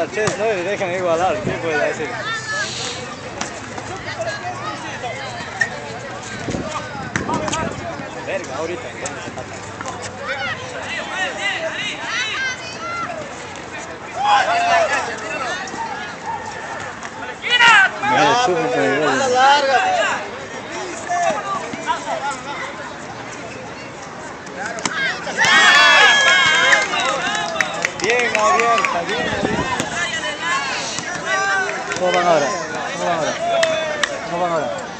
empata 3-9 y dejan igualar. ¿Qué puede decir? Verga, ahorita ya no se empata. Bien abierta, bien abierta. ¿Cómo van ahora? ¿Cómo van ahora? ¿Cómo van ahora?